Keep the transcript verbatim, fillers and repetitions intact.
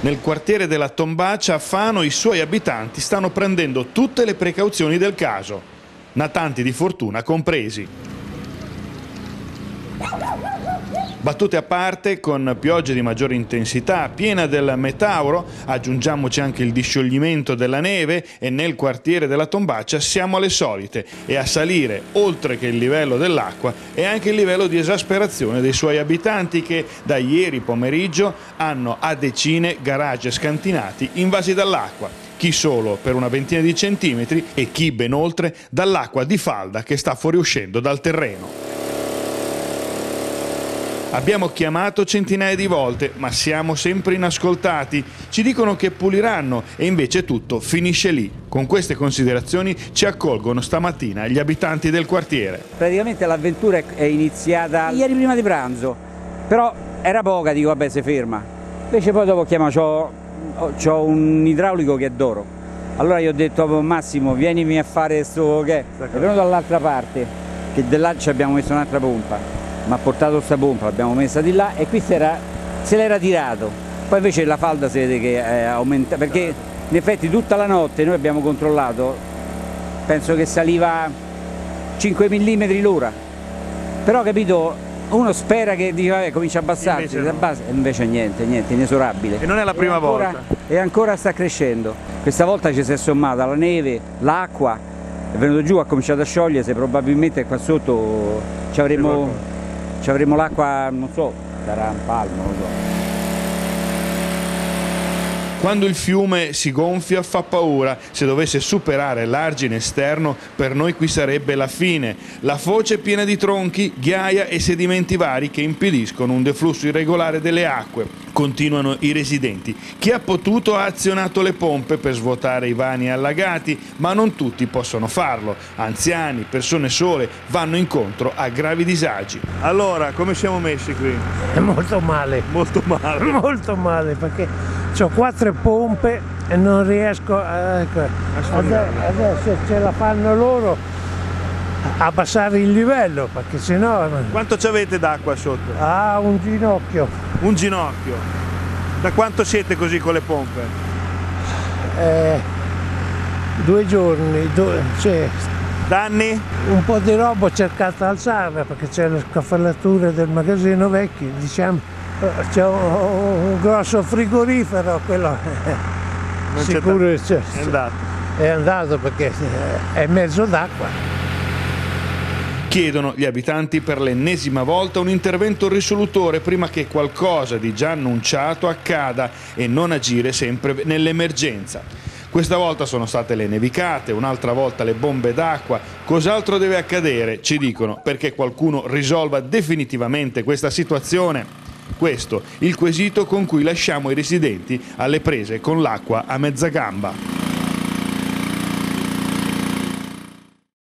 Nel quartiere della Tombaccia a Fano i suoi abitanti stanno prendendo tutte le precauzioni del caso, natanti di fortuna compresi. Battute a parte, con piogge di maggiore intensità, piena del Metauro, aggiungiamoci anche il discioglimento della neve e nel quartiere della Tombaccia siamo alle solite e a salire, oltre che il livello dell'acqua, è anche il livello di esasperazione dei suoi abitanti che da ieri pomeriggio hanno a decine garage scantinati invasi dall'acqua. Chi solo per una ventina di centimetri e chi ben oltre dall'acqua di falda che sta fuoriuscendo dal terreno. Abbiamo chiamato centinaia di volte, ma siamo sempre inascoltati. Ci dicono che puliranno e invece tutto finisce lì. Con queste considerazioni ci accolgono stamattina gli abitanti del quartiere. Praticamente l'avventura è iniziata ieri prima di pranzo, però era poca, dico vabbè si ferma. Invece poi dopo chiamo, c'ho, c'ho un idraulico che è d'oro. Allora io ho detto oh, Massimo vienimi a fare sto che è venuto dall'altra parte, che da là ci abbiamo messo un'altra pompa. Mi ha portato questa pompa, l'abbiamo messa di là e qui se l'era tirato. Poi invece la falda si vede che è aumentata, perché in effetti tutta la notte noi abbiamo controllato, penso che saliva cinque millimetri l'ora. Però capito, uno spera che dice vabbè comincia a abbassarsi, invece, no. e invece niente, niente, inesorabile. E non è la prima e ancora, volta. E ancora sta crescendo. Questa volta ci si è sommata la neve, l'acqua, è venuto giù, ha cominciato a sciogliersi, probabilmente qua sotto ci avremo... Ci avremo l'acqua, non so, sarà un palmo, non so. Quando il fiume si gonfia fa paura, se dovesse superare l'argine esterno per noi qui sarebbe la fine. La foce è piena di tronchi, ghiaia e sedimenti vari che impediscono un deflusso irregolare delle acque. Continuano i residenti. Chi ha potuto ha azionato le pompe per svuotare i vani allagati, ma non tutti possono farlo. Anziani, persone sole vanno incontro a gravi disagi. Allora, come siamo messi qui? Molto male. Molto male. Molto male, perché ho quattro pompe e non riesco a... Ecco, adesso ce la fanno loro a abbassare il livello, perché sennò... Quanto ci avete d'acqua sotto? Ah, un ginocchio. Un ginocchio. Da quanto siete così con le pompe? Eh, due giorni, due, cioè, danni? Un po' di roba ho cercato di alzarla perché c'è la scaffalatura del magazzino vecchio, diciamo, c'è un grosso frigorifero, quello non sicuro c'è, è andato. È andato perché è mezzo d'acqua. Chiedono gli abitanti per l'ennesima volta un intervento risolutore prima che qualcosa di già annunciato accada e non agire sempre nell'emergenza. Questa volta sono state le nevicate, un'altra volta le bombe d'acqua. Cos'altro deve accadere, ci dicono, perché qualcuno risolva definitivamente questa situazione? Questo il quesito con cui lasciamo i residenti alle prese con l'acqua a mezza gamba.